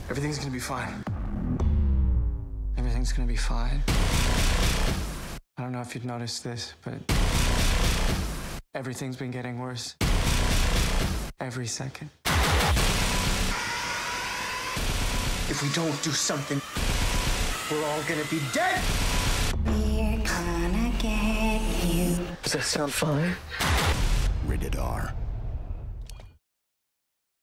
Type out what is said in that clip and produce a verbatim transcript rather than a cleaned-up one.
Everything's gonna be fine. Everything's gonna be fine. I don't know if you'd noticed this, but everything's been getting worse. Every second. If we don't do something, we're all gonna be dead! We're gonna get you. Does that sound fine? Rated R.